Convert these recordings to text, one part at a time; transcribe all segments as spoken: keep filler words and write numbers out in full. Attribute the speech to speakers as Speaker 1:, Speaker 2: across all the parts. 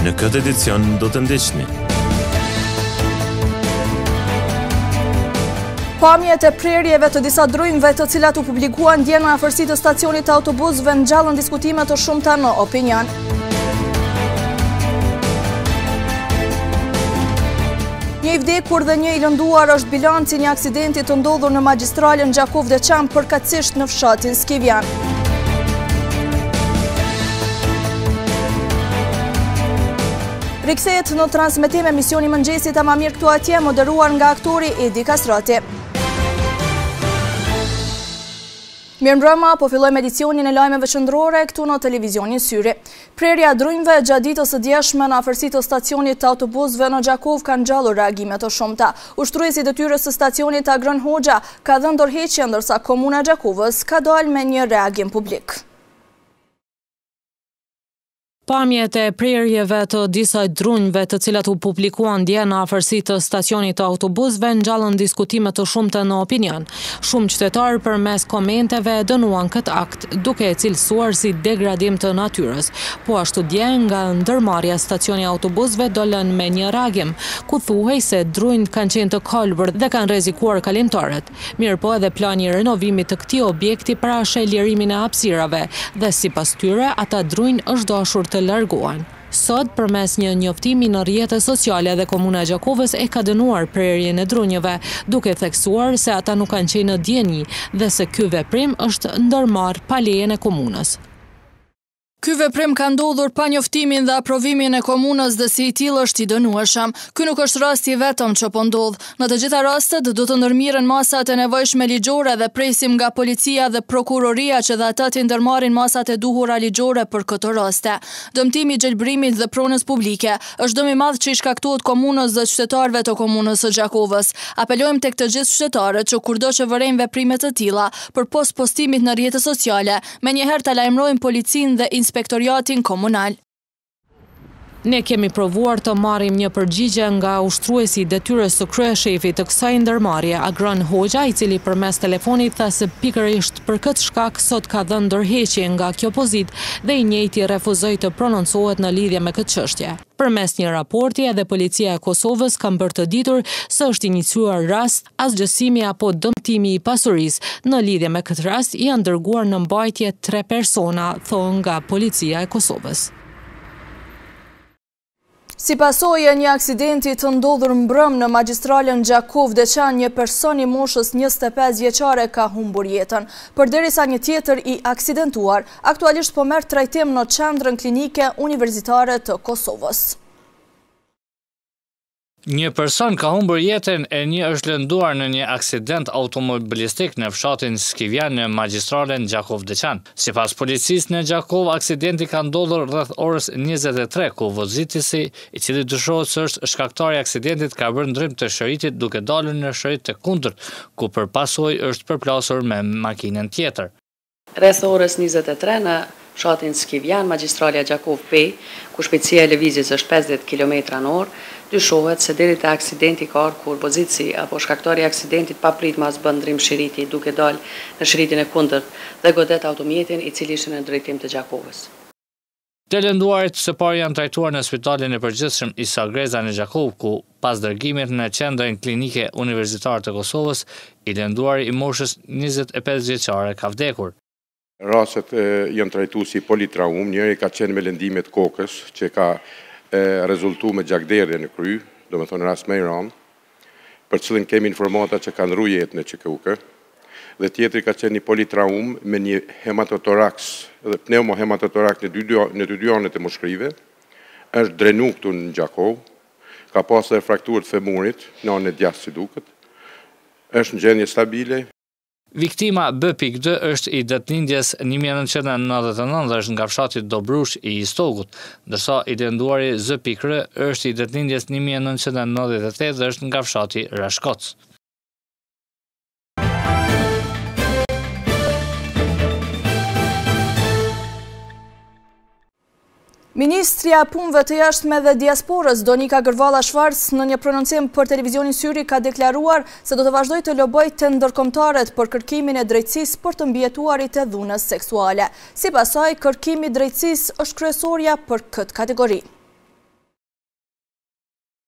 Speaker 1: Në këtë edicion do të ndiqni.
Speaker 2: Pamjet e prerjeve të disa drujmëve të cilat u publikuan dje në afërsi të stacionit të autobusëve ngjallën diskutime të shumta në opinion. Një i vdekur dhe një i lënduar është bilanci një aksidenti të ndodhur në magjistralen Gjakov-Deçan përkatësisht në fshatin Skivjan. Rikthehet në transmetim emisioni Mëngjesit ama mirë këtu atje, moderuar nga aktori Edi Kastrati. Mirëmbrëma, po fillojmë edicionin e lajmeve qendrore këtu në televizionin Syri. Prerja drujmëve gjatë ditës së djeshme në afërsi të stacionit të autobusëve në Gjakov ka ngjallur reagime të shumta. Ushtruesi i detyrës së stacionit Agron Hoxha ka dhënë dorëheqje ndërsa komuna e Gjakovës ka dalë me një reagim publik.
Speaker 3: Pamjet e prerjeve të disa drunjve të cilat u publikuan dje në afërsi të stacionit të autobusëve ngjallën diskutime të shumta në opinion. Shumë qytetarë përmes komenteve e dënuan këtë akt, duke e cilësuar si degradim të natyrës. Po ashtu dje nga ndërmarrja stacioni autobusëve dolën me një reagim, ku thuhej se drunjt kanë qenë të kolbër dhe kanë rrezikuar kalimtarët. Mirëpo edhe plani i renovimit të këtij objekti parashej lirimin e hapësirave dhe sipas tyre ata drunj është dashur të largohen. Sot, përmes një njoftimi në rrjetet sociale dhe komuna e Gjakovës e ka dënuar prerjen e drunjeve, duke theksuar se ata nuk kanë qenë në dieni dhe se ky veprim është ndërmarrë pa lejen e komunës.
Speaker 2: Ky veprim ka ndodhur pa njoftimin dhe aprovimin e komunës dhe si i tillë është i dënueshëm. Ky nuk është rasti i vetëm që po ndodh. Në të gjitha rastet do të ndërmirën masat e nevojshme ligjore dhe presim nga policia dhe prokuroria që dhe ata të ndërmarrin masat e duhura ligjore për këto raste. Dëmtimi i gjelbrimit dhe pronës publike është dëm i madh që i shkaktohet komunës dhe qytetarëve të komunës së Gjakovës. Apelojmë tek të gjithë qytetarët që kurdo që vërejnë veprime të tilla përpos postimit në rrjetet sociale, menjëherë ta lajmërojnë policinë dhe inspektoriatin komunal.
Speaker 3: Ne kemi provuar të marrim një përgjigje nga ushtruesi i detyrës së kryeshefit të kësaj ndërmarrje, Agron Hoxha, i cili përmes telefonit tha se pikërisht për këtë shkak sot ka dhënë dorëheqje nga kjo pozitë dhe i njëjti refuzoi të prononcohet në lidhje me këtë çështje. Përmes një raporti edhe policia e Kosovës ka bërë të ditur se është iniciuar rast asgjësimi apo dëmtimi i pasurisë. Në lidhje me këtë rast janë dërguar në mbajtje tre persona, thonë nga policia e Kosovës.
Speaker 2: Si pasojë e një aksidenti të ndodhur mbrëm në magjistralen Gjakov-Deçan, një person i moshës njëzet e pesë vjeçare ka humbur jetën, përderisa një tjetër i aksidentuar aktualisht po merr trajtim në qendrën klinike universitare të Kosovës.
Speaker 4: Një person ka humbur jetën e një është lënduar në një aksident automobilistik në fshatin Skivjan në magjistralen Gjakov-Deçan. Sipas policisë në Gjakov, aksidenti ka ndodhur rreth orës njëzet e tre, ku vozitësi, i cili dyshohet se është shkaktari i aksidentit, ka bërë ndrym të shëritit duke dalur në shërit të kundërt, ku përpasoj është përplasur me makinën tjetër.
Speaker 5: Rreth orës njëzet e tre në fshatin Skivjan, magjistralja Gjakov P, ku shpejtësia e lëvizjes është pesëdhjetë kilometra në orë, dyshohet se deri te aksidenti ka ardhur kur pozitësi apo shkaktari i aksidentit paprit mas bën ndrym shëriti duke dalë në shëritin e kundërt dhe godet automjetin i cili ishte në drejtim të Gjakovës.
Speaker 4: Të lënduarit së pari janë trajtuar në spitalin e përgjithshëm Isa Greza në Gjakov, ku pas dërgimit në qendrën klinike universitare të Kosovës, i lënduari i moshës njëzet e pesë vjeçare ka vdekur.
Speaker 6: Rastet janë trajtuar si politraum, njëri ka qenë me lëndimet kokës që ka rezultu me gjakderje në kry, do me thonë rast me i ranë, për cilën kemi informata që kanë rru jetën e që këuke, dhe tjetëri ka qenë një politraum me një hematotoraks, dhe pneumohematotoraks në dy dyanet e moshkrive, është drenu këtu në Gjakov, ka pasur frakturë të femurit, në anën e djathtë si duket, është në gjendje stabile.
Speaker 4: Viktima B D është i datëlindjes një mijë e nëntëqind e nëntëdhjetë e nëntë dhe është nga fshati Dobrush i Istogut, ndërsa i lënduari Z R është i datëlindjes një mijë e nëntëqind e nëntëdhjetë e tetë dhe është nga fshati Rashkoc.
Speaker 2: Ministrja e Punëve të Jashtme dhe Diasporës Donika Gërvalla Shvarc në një prononcim për televizionin Syri ka deklaruar se do të vazhdojë të lobojë të ndërkombëtarët për kërkimin e drejtësisë për të mbijetuarit e dhunës seksuale. Sipas saj, kërkimi i drejtësisë është kryesorja për këtë kategori.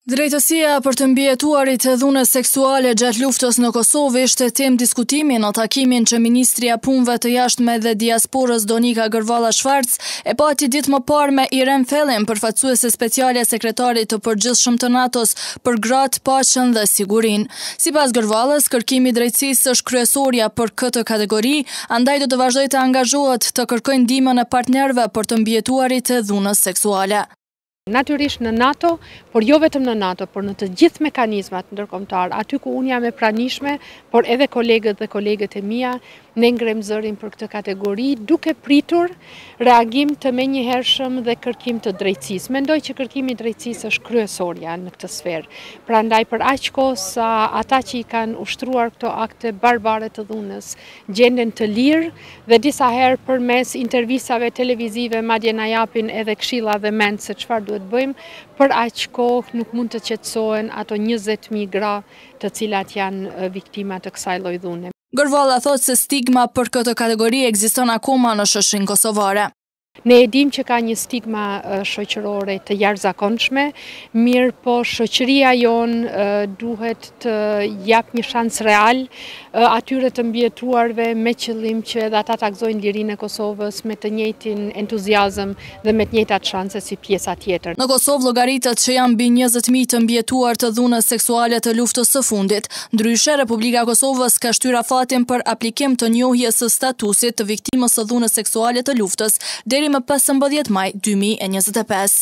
Speaker 2: Drejtësia për të mbijetuarit e dhunës seksuale gjatë luftës në Kosovë ishte temë diskutimi në takimin që Ministria Punëve të Jashtme dhe Diasporës Donika Gërvalla Shvarc e pati ditë më parë me Irem Fellin, përfaqësuese speciale sekretarit të përgjithshëm të NATO-s për gratë, paqen dhe sigurinë. Sipas Gërvallës, kërkimi i drejtësisë është kryesorja për këtë kategori, andaj do të vazhdojë të angazhohet të kërkojë ndihmën e partnerëve për të mbijetuarit e dhunës seksuale.
Speaker 7: Natyrisht në NATO, por jo vetëm në NATO, por në të gjithë mekanizmat ndërkombëtar, aty ku unë jam e pranishme, por edhe kolegët dhe kolegët e mia, ne ngrem zërin për këtë kategori, duke pritur reagim të menjëhershëm dhe kërkim të drejtësisë. Mendoj që kërkimi i drejtësisë është kryesorja në këtë sferë. Prandaj për aq kohë sa ata që i kanë ushtruar këto akte barbare të dhunës gjenden të lirë dhe disa herë përmes intervistave televizive madje na japin edhe këshilla dhe mend se çfarë duhet bëjmë, për aq kohë nuk mund të qetësohen ato njëzet mijë gra të cilat janë viktima të kësaj lloj dhune.
Speaker 2: Gërvalla thotë se stigma për këtë kategori ekziston akoma në shoqërinë kosovare.
Speaker 7: Ne e dim që ka një stigma shoqërore të jashtëzakonshme, mirë po shoqëria jonë duhet të jap një shans real atyre të mbijetuarve me qëllim që edhe ata ta gëzojnë lirinë e Kosovës me të njëjtin entuziazëm dhe me të njëjtat shanse si pjesa tjetër.
Speaker 2: Në Kosovë llogaritet që janë mbi njëzet mijë të mbijetuar të dhunës seksuale të luftës së fundit. Ndryshe, Republika e Kosovës ka shtyr afatin për aplikim të njohjes së statusit të viktimës së dhunës seksuale të luftës deri më pesëmbëdhjetë maj dy mijë e njëzet e pesë.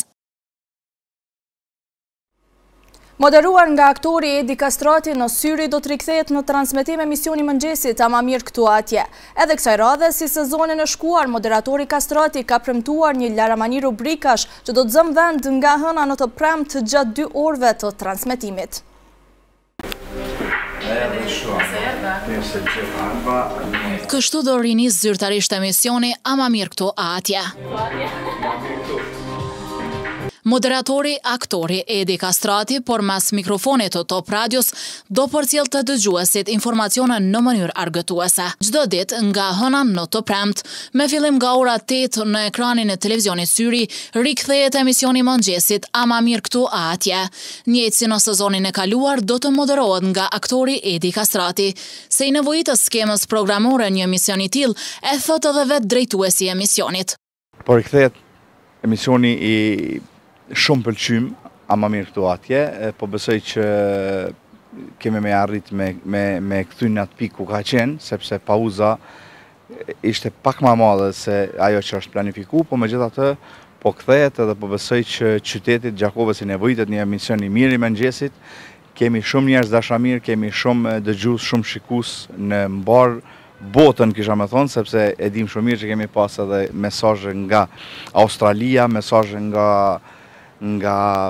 Speaker 2: Moderuar nga aktori Edi Kastrati në Syri do të rikthehet në transmetim emisioni Mëngjesit ama mirë këtu atje. Edhe kësaj radhe, si sezonin e shkuar, moderatori Kastrati ka premtuar një laramani rubrikash që do të zëm vend nga hëna në të premtë gjatë dy orëve të transmetimit.
Speaker 8: Kështu do rinis zyrtarisht emisioni ama mirë këtu atje. Moderatori, aktori Edi Kastrati, por mas mikrofonit të Top Radios, do përcjell të dëgjuesit informacione në mënyrë argëtuese. Çdo ditë nga hëna në të premtë, me fillim nga ora tetë në ekranin e televizionit Syri, rikthehet emisioni Mëngjesit ama mirë këtu atje. Njëjtë si në sezonin e kaluar, do të moderohet nga aktori Edi Kastrati. Se i nevojitës skemës programore një emision i tillë, e thot edhe vetë drejtuesi i emisionit.
Speaker 9: Po rikthehet emisioni i shumë pëlqym, ama mirë këtu atje, po besoj që kemi me arrit me, me, me këthy në atë pikë ku ka qenë, sepse pauza ishte pak ma madhe se ajo që është planifiku, po me gjitha të po kthehet edhe po besoj që qytetit Gjakovës i nevojitet një emision i mirë i Mëngjesit, kemi shumë njerëz dashamirë, kemi shumë dëgjues, shumë shikus në mbar botën, kisha me thonë, sepse e dim shumë mirë që kemi pas edhe mesazhe nga Australia, mesazhe nga nga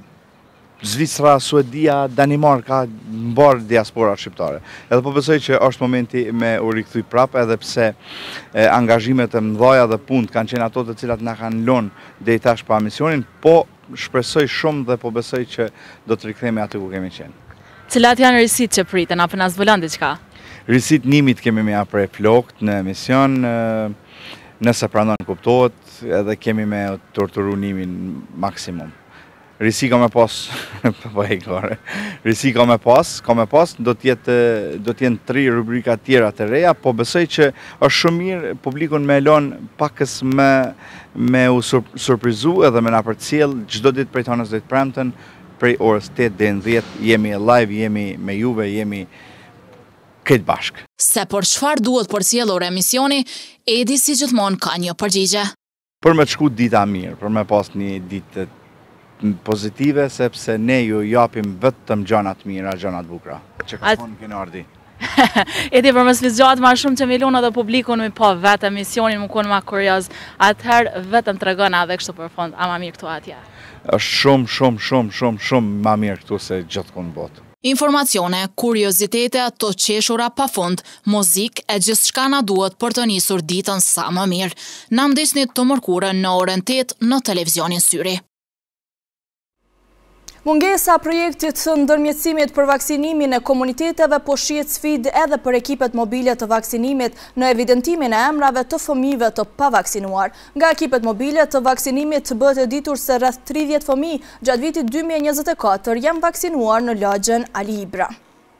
Speaker 9: Zvicra, Suedia, Danimarka, mbar diaspora shqiptare. Edhe po besoj që është momenti me u rikthy prap, edhe pse e, angazhimet e mëdha dhe punët kanë qenë ato të cilat na kanë lënë deri tash pa emisionin, po shpresoj shumë dhe po besoj që do të rikthehemi aty ku kemi qenë.
Speaker 10: Cilat janë risit që priten, apo na zbulon diçka?
Speaker 9: Risit nimit kemi me apre flokt në emision, nëse pranon kuptohet, edhe kemi me torturu nimin maksimum. Risi ka me pas, po e klare, risi ka me pas, ka me pas, do t'jetë do t'jenë tri rubrika tjera të reja, po besoj që është shumë mirë publikun me elon pakës me, me u sur, surprizu edhe me na përcjell çdo ditë prej tonës dhe të premten, prej orës tetë deri në dhjetë, jemi live, jemi me juve, jemi këtë bashkë.
Speaker 8: Se për çfarë duhet përcjellur emisioni, Edi si gjithmonë ka një përgjigje.
Speaker 9: Për me të shku dita mirë, për me pas një ditë pozitive, sepse ne ju japim vetëm gjanat mira, gjanat bukra. Që ka thonë kënë ardi.
Speaker 10: Edi, për mësë vizgjatë ma shumë që milionë edhe publikun me po vetë emisionin më konë ma kurioz, atëherë vetëm të regona edhe kështu për fond, ama mirë këtu atje.
Speaker 9: është shumë, shumë, shumë, shumë, shumë ma mirë këtu se gjithë kënë botë.
Speaker 8: Informacione, kuriozitete, të qeshura pa fund, muzik e gjithë shka na duhet për të nisur ditën sa më mirë. Na ndisni të mërkurën në orën tetë në televizionin Syri.
Speaker 2: Mungesa projektit të ndërmjetësimit për vaksinimin e komuniteteve po shihet sfidë edhe për ekipet mobile të vaksinimit në evidentimin e emrave të fëmijëve të pavaksinuar. Nga ekipet mobile të vaksinimit bëhet e ditur se rreth tridhjetë fëmijë gjatë vitit dy mijë e njëzet e katër janë vaksinuar në lagjen Ali Ibra.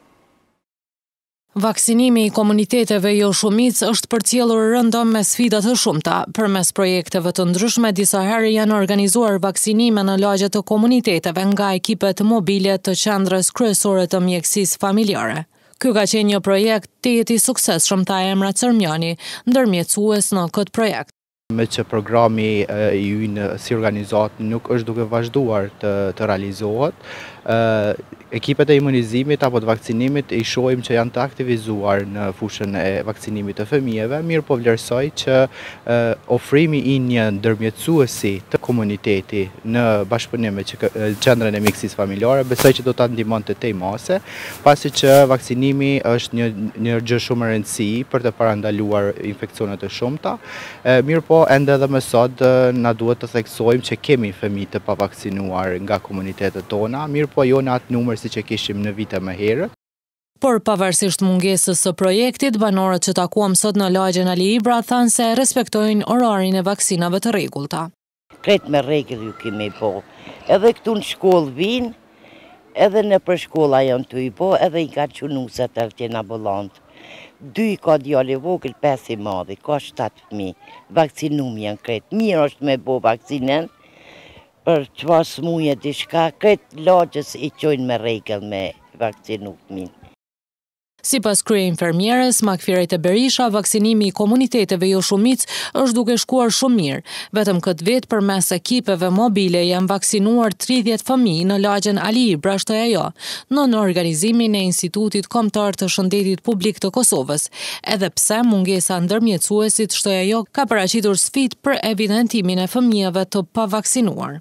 Speaker 3: Vaksinimi i komuniteteve jo shumic është përcjellur rëndom me sfida të shumta. Përmes projekteve të ndryshme, disa herë janë organizuar vaksinime në lagje të komuniteteve nga ekipet mobile të qendrës kryesore të mjekësisë familjare. Ky ka qenë një projekt të jeti suksesshëm, tha Emra Cermjani, ndërmjetësues në këtë projekt.
Speaker 9: Me që programi i ynë si organizat nuk është duke vazhduar të, të realizohet, ekipet e imunizimit apo të vaksinimit i shohim që janë të aktivizuar në fushën e vaksinimit të fëmijëve, mirë po vlerësoj që ofrimi i një ndërmjetësuesi të komuniteti në bashkëpunim me qendrën e mjekësisë familjare, besoj që do ta ndihmonte tej mase, pasi që vaksinimi është një, një gjë shumë e rëndësishme për të parandaluar infekcione të shumta, mirë po ende edhe më sot na duhet të theksojmë që kemi fëmijë të pavaksinuar nga komunitetet tona, mirë po jo në atë numër si që kishim në vite më herët.
Speaker 3: Por pavarësisht mungesës së projektit, banorët që takuam sot në lagjen Ali Ibra thanë se respektojnë orarin e vaksinave të rregullta.
Speaker 11: Krejt me rregull ju kemi po. Edhe këtu në shkollë vinë, edhe në për shkolla janë të i po, edhe i ka qunusat artjen ambulant. Dy i ka djali vogël, pesë i madhi, ka shtatë fëmijë. Vaksinum janë krejt. Mirë është me bo vaksinen, për çfarë smuje diçka, këtë lagjës i qojnë me rregull me vaksinu fëmijë.
Speaker 3: Sipas krye-infermieres Makfirejt e Berisha, vaksinimi i komuniteteve jo shumic është duke shkuar shumë mirë. Vetëm këtë vit përmes ekipeve mobile janë vaksinuar tridhjetë fëmijë në lagjen Ali Ibra, shtoi ajo, në organizimin e Institutit Kombëtar të Shëndetit Publik të Kosovës. Edhe pse mungesa ndërmjetësuesit, shtoi ajo, ka paraqitur sfidë për evidentimin e fëmijëve të pavaksinuar.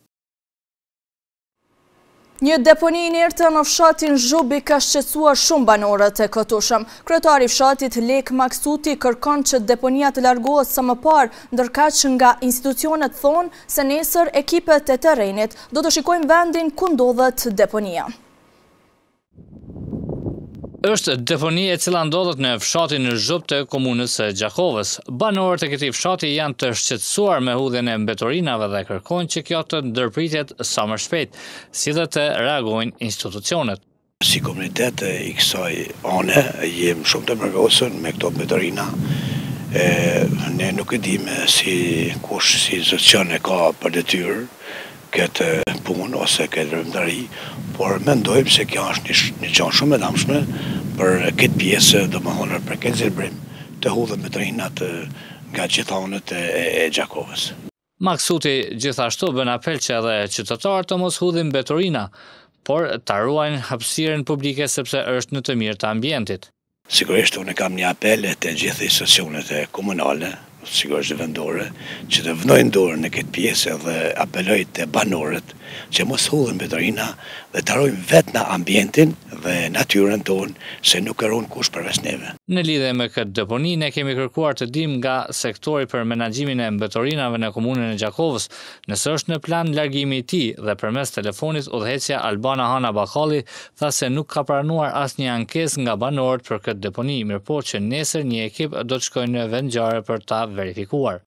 Speaker 2: Një deponi inerte në fshatin Zhubi ka shqetësuar shumë banorët e këtushëm. Kryetari i fshatit Lek Maksuti kërkon që deponia të largohet sa më parë, ndërkaq nga institucionet thonë se nesër ekipet e terrenit do të shikojnë vendin ku ndodhet deponia.
Speaker 4: Është deponi e cila ndodhet në fshatin Zhub të komunës së Gjakovës. Banorët e këtij fshati janë të shqetësuar me hudhjen e mbetorinave dhe kërkojnë që kjo të ndërpritet sa më shpejt, si dhe të reagojnë institucionet.
Speaker 12: Si komunitet i kësaj ane jem shumë të mërgosën me këto mbetorina. E, ne nuk e dime si kush si zotësion e ka për detyrë këtë punë ose këtë rëmëndari, por mendojmë se kjo është një, një qanë shumë e damshme për këtë pjesë, do më thonë për këtë zilbrim të hudhën mbetorinat nga gjithanët e, e Gjakovës.
Speaker 4: Maksuti gjithashtu bën apel që edhe qytetarët të mos hudhin mbetorina, por ta ruajnë hapësirën publike sepse është në të mirë të ambientit.
Speaker 12: Sigurisht unë kam një apel të gjithë institucionet e komunale, sigurisht vendore, që të vënojnë dorë në këtë pjesë dhe apeloj të banorët që mos hudhin mbetorina dhe të ruajnë vetë në ambientin dhe natyrën tonë, se nuk e ruan kush përveç neve.
Speaker 4: Në lidhje me këtë deponi, ne kemi kërkuar të dim nga sektori për menaxhimin e mbetorinave në komunën e Gjakovës, nëse është në plan largimi i tij, dhe përmes telefonit udhëheqja Albana Hana Bakalli tha se nuk ka pranuar asnjë ankesë nga banorët për këtë deponi, mirëpo që nesër një ekip do të shkojnë në vend ngjarje për ta verifikuar.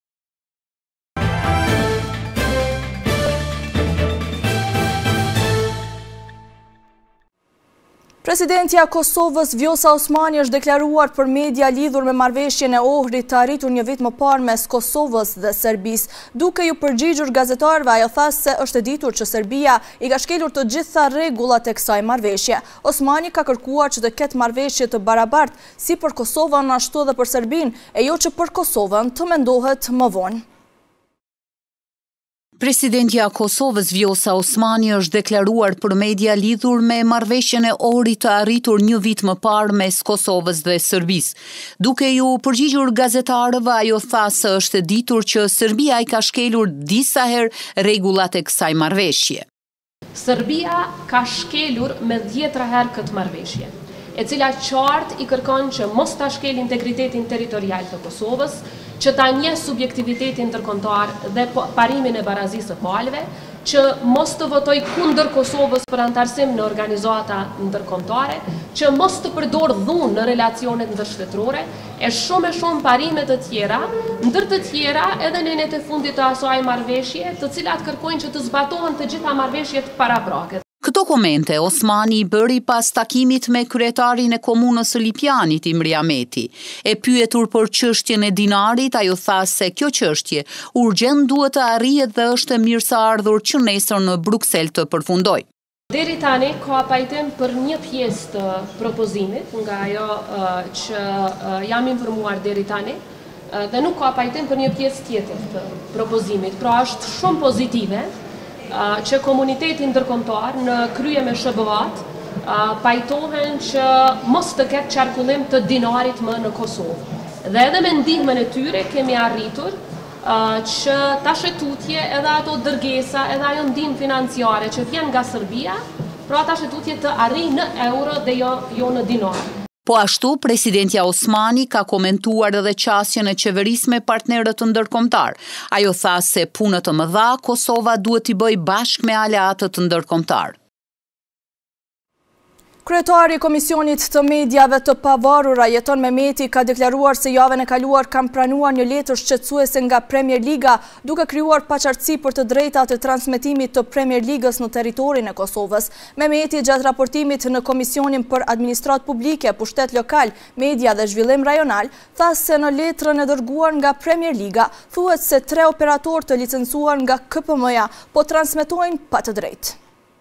Speaker 2: Presidentja Kosovës Vjosa Osmani është deklaruar për media lidhur me marrëveshjen e Ohrit të arritur një vit më parë mes Kosovës dhe Serbisë. Duke ju përgjigjur gazetarëve, ajo tha se është e ditur që Serbia i ka shkelur të gjitha rregullat e kësaj marrëveshje. Osmani ka kërkuar që të ketë marrëveshje të barabartë si për Kosovën ashtu edhe për Serbinë, e jo që për Kosovën të mendohet më vonë.
Speaker 13: Presidentja Kosovës Vjosa Osmani është deklaruar për media lidhur me marrëveshjen e Ohrit të arritur një vit më parë mes Kosovës dhe Serbisë. Duke ju përgjigjur gazetarëve, ajo tha se është e ditur që Serbia i ka shkelur disa herë rregullat e kësaj marrëveshje.
Speaker 14: Serbia ka shkelur me dhjetra herë këtë marrëveshje, e cila qartë i kërkon që mos ta shkel integritetin territorial të Kosovës, që ta njeh subjektivitetin ndërkombëtar dhe parimin e barazisë së palëve, që mos të votoj kundër Kosovës për antarësim në organizata ndërkombëtare, që mos të përdor dhunë në relacionet ndërshtetërore, e shumë e shumë parime të tjera, ndër të tjera edhe në enet e fundit të asaj marrëveshje, të cilat kërkojnë që të zbatohen të gjitha marrëveshjet paraprake.
Speaker 13: Këto komente Osmani i bëri pas takimit me kryetarin e komunës së Lipjanit Imri Ahmeti. E pyetur për çështjen e dinarit, ajo tha se kjo çështje urgjent duhet të arrihet dhe është e mirëseardhur që nesër në Bruksel të përfundoj.
Speaker 14: Deri tani ka pajtim për një pjesë të propozimit, nga ajo uh, që uh, jam informuar deri tani, uh, dhe nuk ka pajtim për një pjesë tjetër të propozimit. Pra është shumë pozitive që komuniteti ndërkombëtar në krye me S B A-t pajtohen që mos të ketë qarkullim të dinarit më në Kosovë. Dhe edhe me ndihmën e tyre kemi arritur që ta shetutje edhe ato dërgesa, edhe ajo ndihmë financiare që vjen nga Serbia, pra ta shetutje të arrijë në euro dhe jo, jo në dinar.
Speaker 13: Po ashtu, presidentja Osmani ka komentuar edhe qasjen e qeverisë me partnerët ndërkombëtar. Ajo tha se punët të mëdha Kosova duhet t'i bëjë bashkë me aleatët ndërkombëtar.
Speaker 2: Kryetari i Komisionit të Mediave të Pavarura Jeton Mehmeti ka deklaruar se javën e kaluar kam pranuar një letër shqetësuese nga Premier Liga, duke krijuar paqartësi për të drejtat e transmetimit të Premier Ligës në territorin e Kosovës. Mehmeti gjatë raportimit në Komisionin për Administratë Publike, Pushtet Lokal, Media dhe Zhvillim Rajonal, tha se në letrën e dërguar nga Premier Liga thuhet se tre operatorë të licencuar nga K P M-ja po transmetojnë pa të drejtë.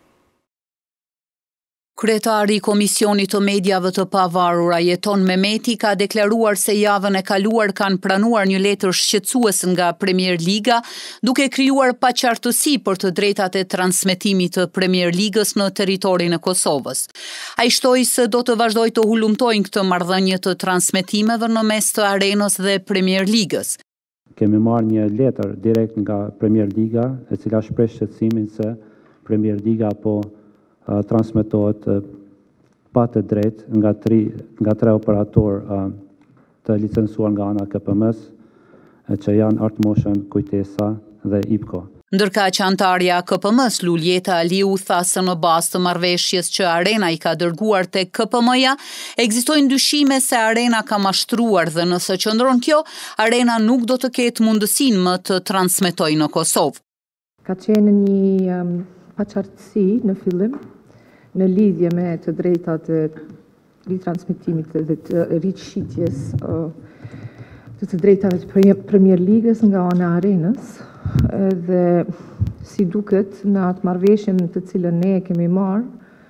Speaker 13: Kryetari i Komisionit të Mediave të Pavarura Jeton Mehmeti ka deklaruar se javën e kaluar kanë pranuar një letër shqetësuese nga Premier Liga, duke krijuar paqartësi për të drejtat e transmetimit të Premier Ligës në territorin e Kosovës. Ai shtoi se do të vazhdojë të hulumtojnë këtë marrëdhënie të transmetimeve në mes të Arenës dhe Premier Ligës.
Speaker 15: Kemi marrë një letër direkt nga Premier Liga, e cila shpreh shqetësimin se Premier Liga po transmetohet pa të drejt nga, tri, nga tre operator të licencuar nga ana K P M-s, që janë Art Motion, Kujtesa dhe I P K O.
Speaker 13: Ndërka që antarja K P M-s Luljeta Aliu tha se në bazë të marrëveshjes që Arena i ka dërguar te K P M-ja, ekzistojnë dyshime se Arena ka mashtruar dhe nëse qëndron kjo, Arena nuk do të ketë mundësinë më të transmetojë në Kosovë.
Speaker 16: Ka qenë një um, paqartësi në fillim, në lidhje me të drejtat e ritransmetimit dhe të rishitjes të të drejtave të Premier Ligës nga ana Arenës, dhe si duket në atë marrëveshjen të cilën ne kemi marrë,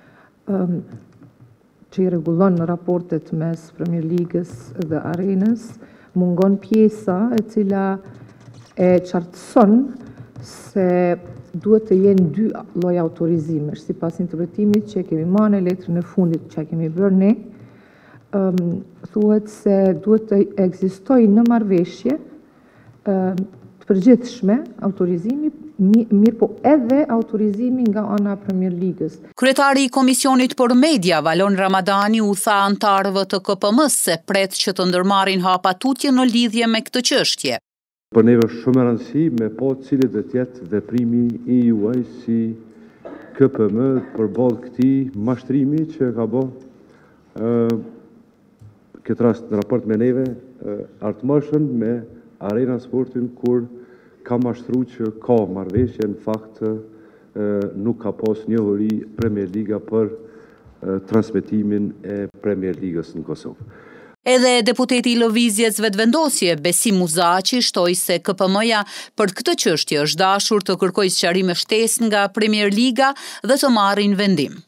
Speaker 16: që i rregullon raportet mes Premier Ligës dhe Arenës, mungon pjesa e cila e qartëson se duhet të jenë dy lloj autorizimesh, sipas interpretimit që kemi marrë në letrën e fundit që kemi bërë ne, um, thuhet se duhet të ekzistojë në marrëveshje um, të përgjithshme autorizimi, mirë po edhe autorizimi nga ana Premier Ligës.
Speaker 13: Kryetari i Komisionit për Media, Valon Ramadani, u tha antarëve të K P M-s se pret që të ndërmarrin hapatutje në lidhje me këtë çështje.
Speaker 17: Për neve shumë rëndësi me po cilit dhe tjetë veprimi i juaj si K P M për balë këti mashtrimi që ka bo uh, këtë rast në raport me neve uh, Art Motion me Arena Sportin kur ka mashtru që ka marrëveshje në fakt uh, nuk ka pos njohuri Premier Liga për uh, transmetimin e Premier Ligës në Kosovë.
Speaker 13: Edhe deputeti i Lëvizjes Vetëvendosje, Besim Muzaçi, shtoi se K P M-ja për këtë çështje është dashur të kërkojë sqarime shtesë nga Premier Liga dhe të marrin vendim.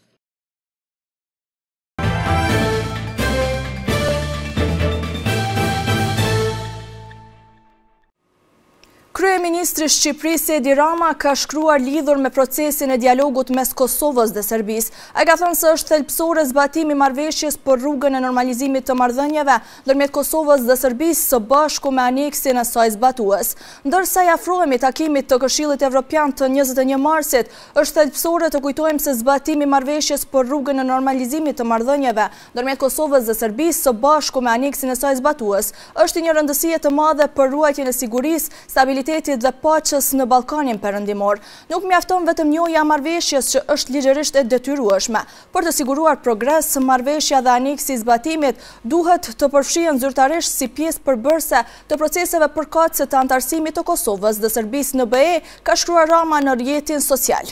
Speaker 2: Kryeministri i Shqipërisë Edi Rama ka shkruar lidhur me procesin e dialogut mes Kosovës dhe Serbisë. Ai ka thënë se është thelbësore zbatimi i marrëveshjes për rrugën e normalizimit të marrëdhënieve ndërmjet Kosovës dhe Serbisë së bashku me aneksin e saj zbatues. Ndërsa i afrohemi takimit të Këshillit Evropian të njëzet e një marsit, është thelbësore të kujtojmë se zbatimi i marrëveshjes për rrugën e normalizimit të marrëdhënieve ndërmjet Kosovës dhe Serbisë së bashku me aneksin e saj zbatues është një rëndësie të madhe për ruajtjen e sigurisë, stabilitetit stabilitetit dhe paqes në Ballkanin Perëndimor. Nuk mjafton vetëm njohja e marrëveshjes që është ligjërisht e detyrueshme. Për të siguruar progres, marrëveshja dhe aneksi i zbatimit duhet të përfshihen zyrtarisht si pjesë përbërëse të proceseve përkatëse të antarësimit të Kosovës dhe Serbisë në B E, ka shkruar Rama në rrjetin social.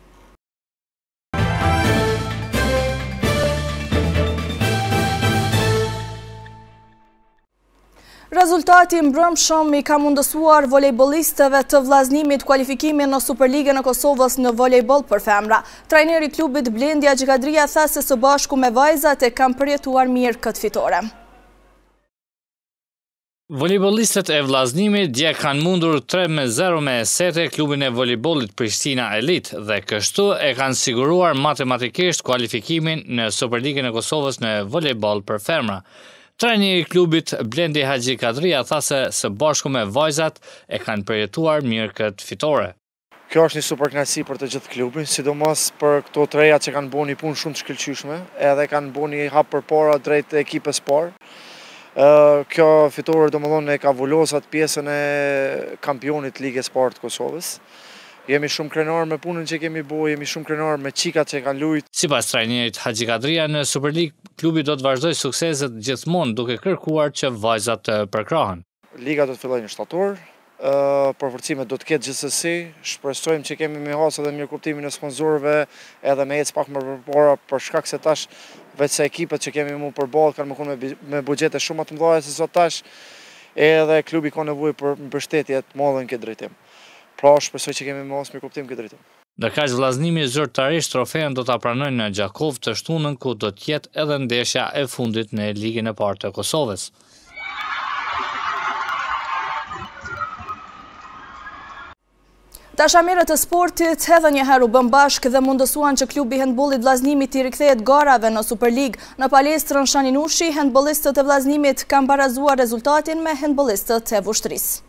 Speaker 2: Rezultati mbrëmshëm i ka mundësuar volejbolistëve të vllaznimit kualifikimin në Superligën e Kosovës në volejboll për femra. Trajneri i klubit Blendi Axhikadria tha se së bashku me vajzat e kanë përjetuar mirë këtë fitore.
Speaker 4: Volejbolistët e vllaznimit dje kanë mundur tre me zero me sete klubin e volejbollit Prishtina Elite dhe kështu e kanë siguruar matematikisht kualifikimin në Superligën e Kosovës në volejboll për femra. Trajneri i klubit Blendi Axhikadria tha se së bashku me vajzat e kanë përjetuar mirë këtë fitore.
Speaker 18: Kjo është një super kënaqësi për të gjithë klubin, sidomos për këto treja që kanë bënë një punë shumë të shkëlqyeshme, edhe kanë bënë një hap përpara drejt ekipës parë. Kjo fitore domethënë e ka vulosat pjesën e kampionit Ligës parë të Kosovës. Jemi shumë krenar me punën që kemi bërë, jemi shumë krenar me qikat që kanë luajtur.
Speaker 4: Sipas trajnerit Axhikadria, në Superligë klubi do të vazhdojë sukseset gjithmonë duke kërkuar që vajzat të përkrahen.
Speaker 18: Liga do të fillojë në shtator, përforcimet do të ketë gjithsesi, shpresojmë që kemi me hasë edhe mirëkuptimin e sponsorëve, edhe me ecë pak më përpara për shkak se tash vetë se ekipet që kemi mu përballë kanë më me, me buxhete shumë më të mëdha se sot tash, edhe klubi ka nevojë për mbështetje të madhe në këtë drejtim. Pra shpresoj që kemi mos me kuptim këtë drejtim.
Speaker 4: Ndërkaq vllaznimi zyrtarisht trofeun do ta pranojnë në Gjakov të shtunën ku do të jetë edhe ndeshja e fundit në Ligën e parë të Kosovës.
Speaker 2: Dashamirët e sportit edhe një herë u bën bashkë dhe mundësuan që klubi handbollit vllaznimit i rikthehet garave në Superligë. Në palestrën Shaninushi, handbollistët e vllaznimit kanë barazuar rezultatin me handbollistët e Vushtrisë.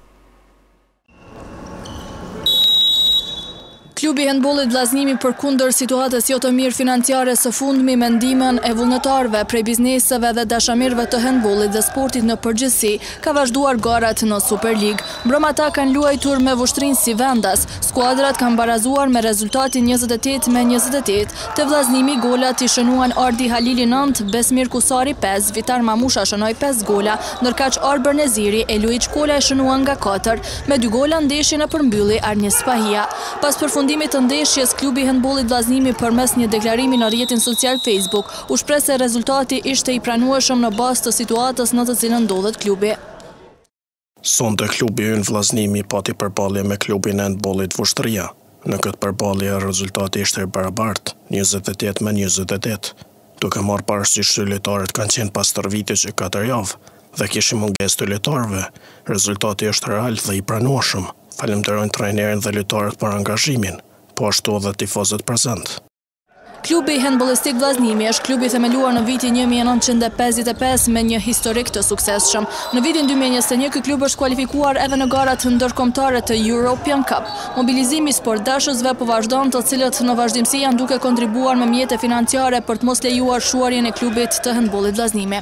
Speaker 2: Klubi handbollit vllaznimi përkundër situatës jo të mirë financiare së fundmi me ndihmën e vullnetarëve prej bizneseve dhe dashamirëve të handbollit dhe sportit në përgjithësi, ka vazhduar garat në Superligë. Mbrëmë ata kanë luajtur me Vushtrinë si vendas. Skuadrat kanë barazuar me rezultatin njëzet e tetë me njëzet e tetë. Të vllaznimi golat i shënuan Ardi Halili nëntë, Besmir Kusari pesë, Vitar Mamusha shënoi pesë gola, ndërkaq Arber Neziri e Luiç Kola e shënuan nga katër. Me dy gola ndeshjen e përmbylli Arnis Pahia. Pas përfundimit të ndeshjes, klubi handbollit vllaznimi përmes një deklarimi në rrjetin social Facebook u shpreh se rezultati ishte i pranueshëm në bazë të situatës në të cilën ndodhet klubi.
Speaker 19: Sonte klubi ynë vllaznimi pati përballje me klubin e handbollit Vushtria. Në këtë përballje rezultati ishte i barabartë, njëzet e tetë me njëzet e tetë. Duke marrë parasysh se lojtarët kanë qenë pas tërvitit që katër javë dhe kishin mungesë të lojtarëve, rezultati është real dhe i pranueshëm. Falenderojnë trajnerin dhe lojtarët për angazhimin, po ashtu edhe tifozët prezent.
Speaker 2: Klubi handbollistik vllaznimi është klubi themeluar në vitin një mijë e nëntëqind e pesëdhjetë e pesë me një historik të suksesshëm. Në vitin dy mijë e njëzet e një ky klub është kualifikuar edhe në garat ndërkombëtare të European Cup. Mobilizimi i sportdashësve po vazhdon, të cilët në vazhdimsi janë duke kontribuar me mjete financiare për të mos lejuar shuarjen e klubit të handbollit vllaznimi.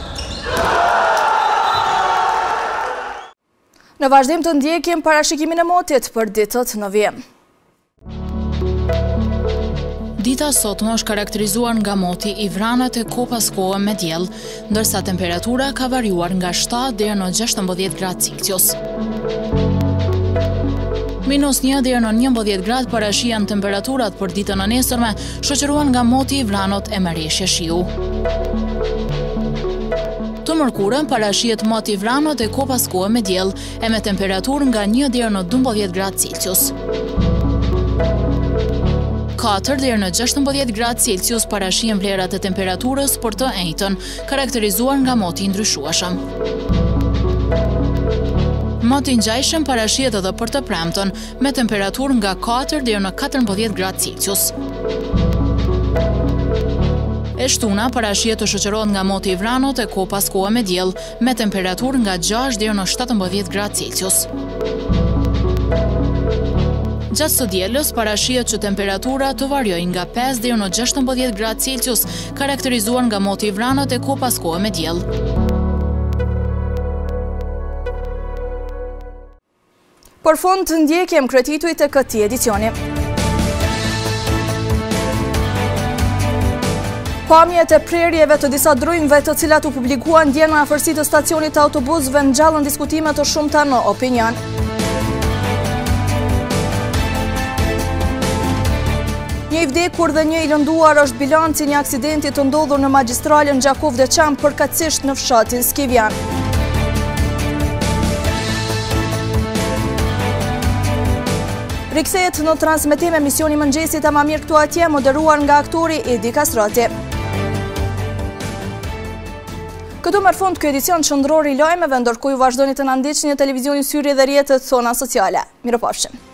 Speaker 2: Në vazhdim të ndjekim parashikimin e motit për ditët në vijim.
Speaker 8: Dita sotme është karakterizuar nga moti i vranët e Kopaskove me diell, ndërsa temperatura ka variuar nga shtatë deri në gjashtëmbëdhjetë gradë Celsius. Minus një deri në njëmbëdhjetë gradë parashihen temperaturat për ditën e nesërme, shoqëruar nga moti i vranët e marrëveshje shiu. Të mërkurën parashihet moti i vranët e Kopaskove me diell e me temperaturë nga një deri në dymbëdhjetë gradë Celsius. katër deri në gjashtëmbëdhjetë gradë Celsius parashihen vlerat e temperaturës për të njëjtën, karakterizuar nga moti i ndryshueshëm. Moti i ngjajshëm parashihet edhe për të premten, me temperaturë nga katër deri në katërmbëdhjetë gradë Celsius. E shtuna parashihet të shoqërohet nga moti i vranët e Kopaskove me diell, me temperaturë nga gjashtë deri në shtatëmbëdhjetë gradë Celsius. Gjatë së dielës parashihet që temperatura të variojë nga pesë deri në gjashtëmbëdhjetë gradë Celsius, karakterizuar nga moti i vranët e Kopaskove me diell.
Speaker 2: Për fund të ndjekim kretituj të këti edicioni. Pamjet e prerjeve të disa drujmëve të cilat u publikuan dje në afërsi të stacionit të autobusëve ngjallën diskutime të shumta në opinion. Një i vdekur dhe një i lënduar është bilanci një aksidenti të ndodhur në magjistralen Gjakov Deçan përkatësisht në fshatin Skivjan. Rikthehet në transmetim emisioni Mëngjesit ama mirë këtu atje, moderuar nga aktori Edi Kastrati. Këtu merr fund ky edicion qendror i lajmeve, ndërkohë ju vazhdoni të na ndiqni në televizionin Syri dhe rrjetet tona sociale. Mirupafshim.